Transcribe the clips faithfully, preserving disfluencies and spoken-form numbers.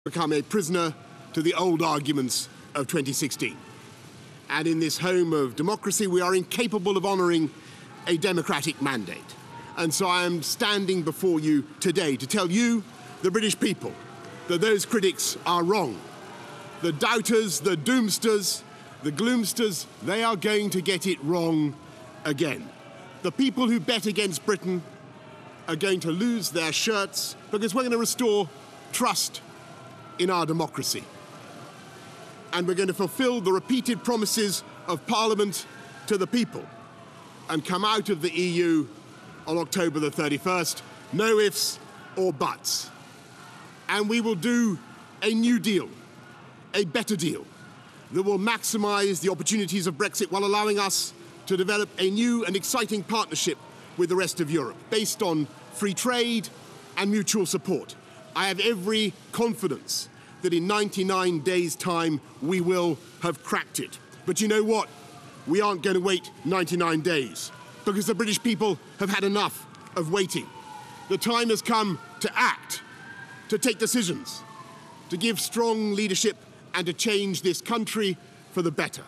become a prisoner to the old arguments of twenty sixteen. And in this home of democracy, we are incapable of honouring a democratic mandate. And so I am standing before you today to tell you, the British people, that those critics are wrong. The doubters, the doomsters, the gloomsters, they are going to get it wrong again. The people who bet against Britain are going to lose their shirts because we're going to restore trust in our democracy. And we're going to fulfill the repeated promises of Parliament to the people and come out of the E U on October the thirty-first, no ifs or buts. And we will do a new deal, a better deal, that will maximise the opportunities of Brexit while allowing us to develop a new and exciting partnership with the rest of Europe, based on free trade and mutual support. I have every confidence that in ninety-nine days' time we will have cracked it. But you know what? We aren't going to wait ninety-nine days, because the British people have had enough of waiting. The time has come to act, to take decisions, to give strong leadership and to change this country for the better.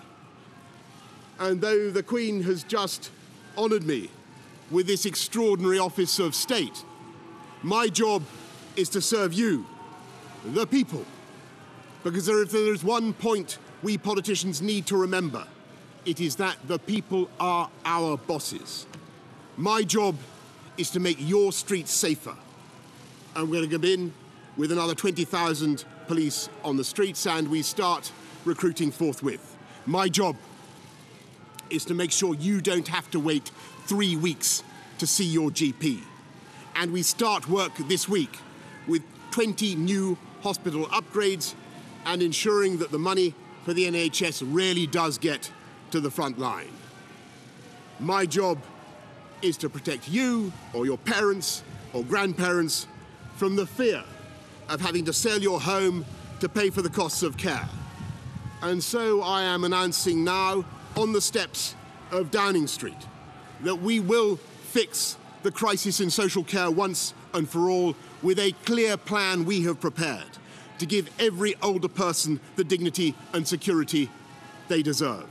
And though the Queen has just honoured me with this extraordinary office of state, my job is to serve you, the people. Because if there is one point we politicians need to remember, it is that the people are our bosses. My job is to make your streets safer. And we're going to go in with another twenty thousand police on the streets, and we start recruiting forthwith. My job is to make sure you don't have to wait three weeks to see your G P. And we start work this week with twenty new hospital upgrades and ensuring that the money for the N H S really does get to the front line. My job is to protect you or your parents or grandparents from the fear of having to sell your home to pay for the costs of care. And so I am announcing now on the steps of Downing Street that we will fix the crisis in social care once and for all with a clear plan we have prepared to give every older person the dignity and security they deserve.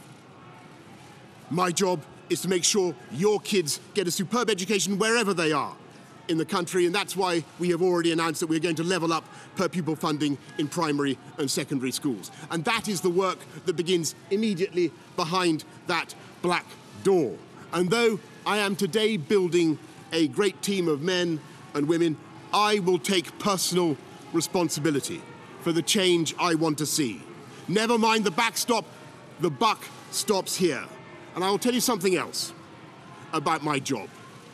My job is to make sure your kids get a superb education wherever they are in the country, and that's why we have already announced that we're going to level up per pupil funding in primary and secondary schools. And that is the work that begins immediately behind that black door. And though I am today building a great team of men and women, I will take personal responsibility for the change I want to see. Never mind the backstop, the buck stops here. And I will tell you something else about my job.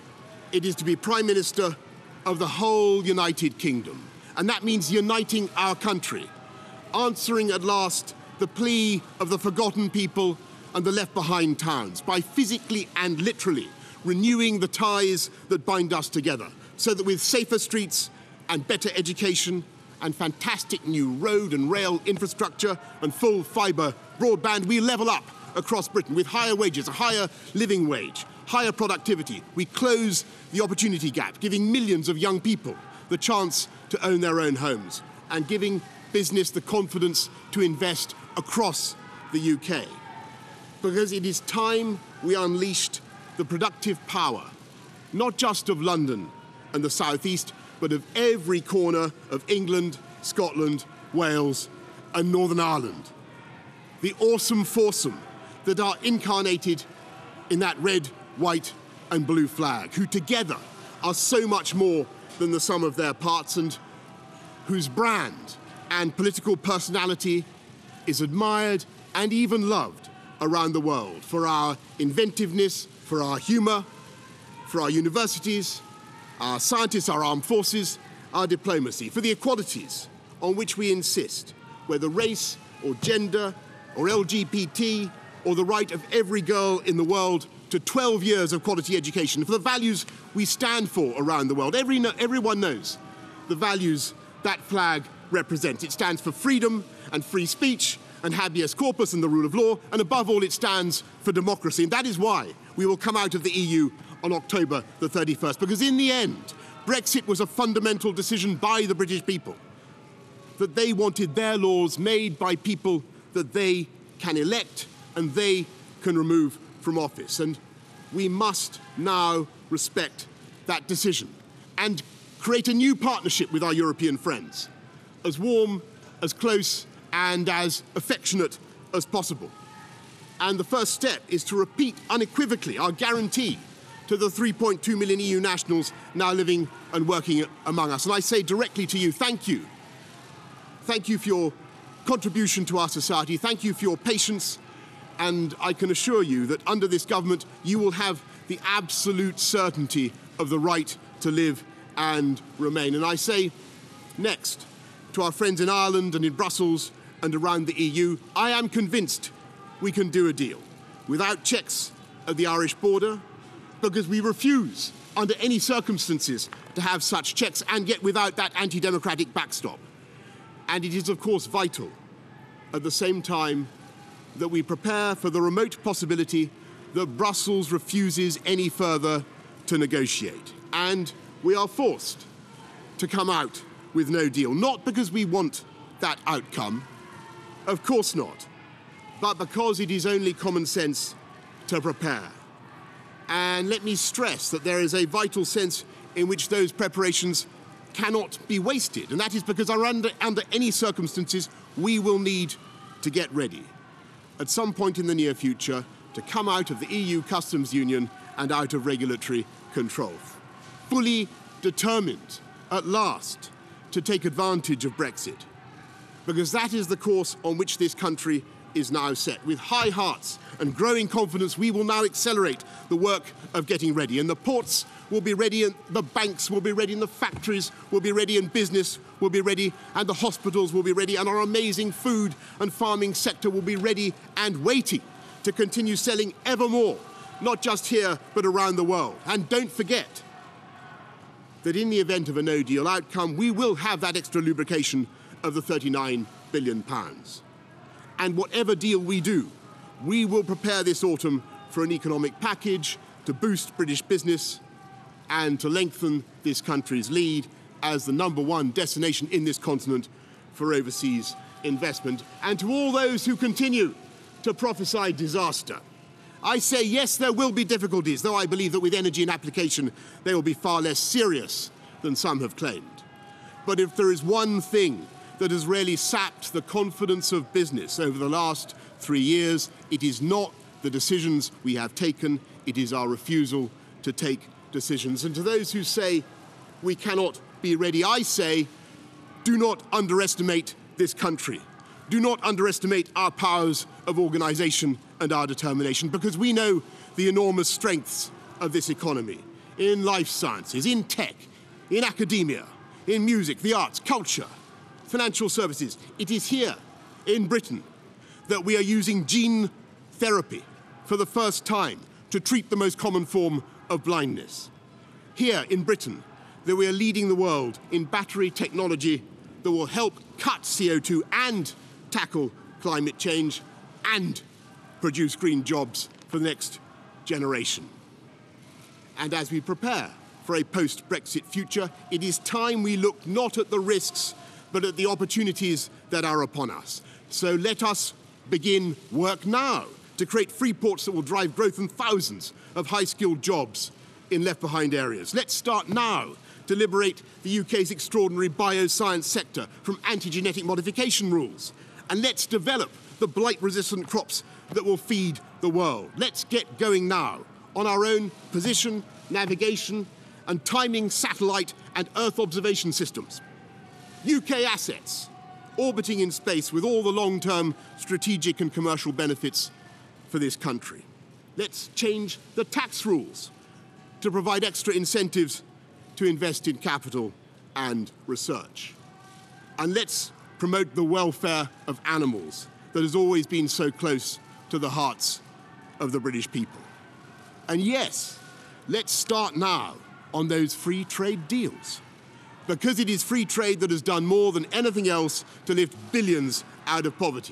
It is to be Prime Minister of the whole United Kingdom. And that means uniting our country, answering at last the plea of the forgotten people and the left-behind towns by physically and literally renewing the ties that bind us together, so that with safer streets and better education and fantastic new road and rail infrastructure and full fibre broadband, we level up across Britain with higher wages, a higher living wage, higher productivity. We close the opportunity gap, giving millions of young people the chance to own their own homes and giving business the confidence to invest across the U K. Because it is time we unleashed the productive power, not just of London and the South East, but of every corner of England, Scotland, Wales and Northern Ireland. The awesome foursome that are incarnated in that red, white and blue flag, who together are so much more than the sum of their parts, and whose brand and political personality is admired and even loved around the world for our inventiveness, for our humour, for our universities, our scientists, our armed forces, our diplomacy, for the equalities on which we insist, whether race or gender or L G B T, or the right of every girl in the world to twelve years of quality education, for the values we stand for around the world. Every, everyone knows the values that flag represents. It stands for freedom and free speech and habeas corpus and the rule of law, and above all it stands for democracy. And that is why we will come out of the E U on October the thirty-first, because in the end, Brexit was a fundamental decision by the British people. that they wanted their laws made by people that they can elect and they can remove from office. And we must now respect that decision and create a new partnership with our European friends, as warm, as close, and as affectionate as possible. And the first step is to repeat unequivocally our guarantee to the three point two million E U nationals now living and working among us. And I say directly to you, thank you. Thank you for your contribution to our society. Thank you for your patience. And I can assure you that under this government, you will have the absolute certainty of the right to live and remain. And I say next to our friends in Ireland and in Brussels and around the E U, I am convinced we can do a deal without checks at the Irish border, because we refuse under any circumstances to have such checks, and yet without that anti-democratic backstop. And it is, of course, vital at the same time that we prepare for the remote possibility that Brussels refuses any further to negotiate. And we are forced to come out with no deal, not because we want that outcome, of course not, but because it is only common sense to prepare. And let me stress that there is a vital sense in which those preparations cannot be wasted, and that is because under, under any circumstances we will need to get ready at some point in the near future to come out of the E U customs union and out of regulatory control, fully determined at last to take advantage of Brexit, because that is the course on which this country is now set. With high hearts and growing confidence, we will now accelerate the work of getting ready. And the ports will be ready, and the banks will be ready, and the factories will be ready, and business will be ready, and the hospitals will be ready, and our amazing food and farming sector will be ready and waiting to continue selling ever more, not just here, but around the world. And don't forget that in the event of a no-deal outcome, we will have that extra lubrication of the thirty-nine billion pounds. And whatever deal we do, we will prepare this autumn for an economic package to boost British business and to lengthen this country's lead as the number one destination in this continent for overseas investment. And to all those who continue to prophesy disaster, I say yes, there will be difficulties, though I believe that with energy and application they will be far less serious than some have claimed. But if there is one thing that has really sapped the confidence of business over the last three years, it is not the decisions we have taken, it is our refusal to take decisions. And to those who say we cannot be ready, I say, do not underestimate this country. Do not underestimate our powers of organisation and our determination, because we know the enormous strengths of this economy in life sciences, in tech, in academia, in music, the arts, culture, financial services. It is here in Britain that we are using gene therapy for the first time to treat the most common form of blindness. Here in Britain that we are leading the world in battery technology that will help cut C O two and tackle climate change and produce green jobs for the next generation. And as we prepare for a post-Brexit future, it is time we look not at the risks but at the opportunities that are upon us. So let us begin work now to create free ports that will drive growth and thousands of high-skilled jobs in left-behind areas. Let's start now to liberate the U K's extraordinary bioscience sector from anti-genetic modification rules. And let's develop the blight-resistant crops that will feed the world. Let's get going now on our own position, navigation, and timing satellite and Earth observation systems. U K assets orbiting in space with all the long-term strategic and commercial benefits for this country. Let's change the tax rules to provide extra incentives to invest in capital and research. And let's promote the welfare of animals that has always been so close to the hearts of the British people. And yes, let's start now on those free trade deals, because it is free trade that has done more than anything else to lift billions out of poverty.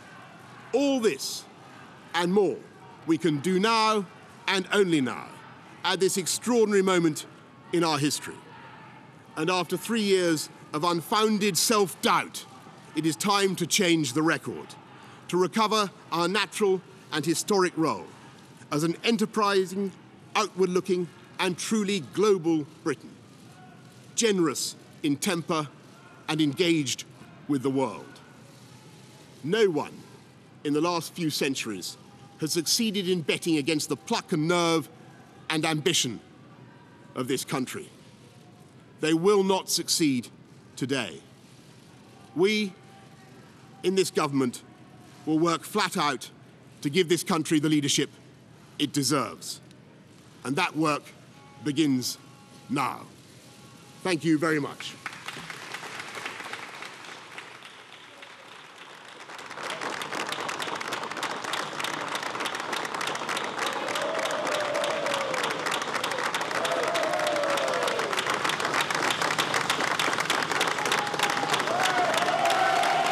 All this and more we can do now and only now, at this extraordinary moment in our history. And after three years of unfounded self-doubt, it is time to change the record, to recover our natural and historic role as an enterprising, outward-looking and truly global Britain, generous in temper and engaged with the world. No one in the last few centuries has succeeded in betting against the pluck and nerve and ambition of this country. They will not succeed today. We, in this government, will work flat out to give this country the leadership it deserves. And that work begins now. Thank you very much.